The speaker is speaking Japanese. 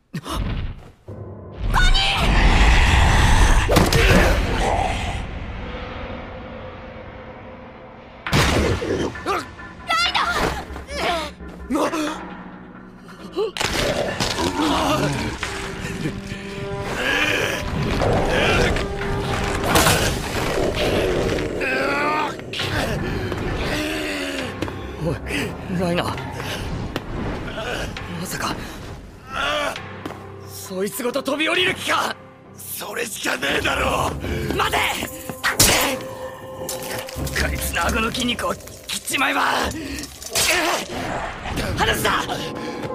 おい、ライナー。まさかそいつごと飛び降りる気か。 それしかねえだろ。 待て。こいつの顎の筋肉を切っちまえば。離すな。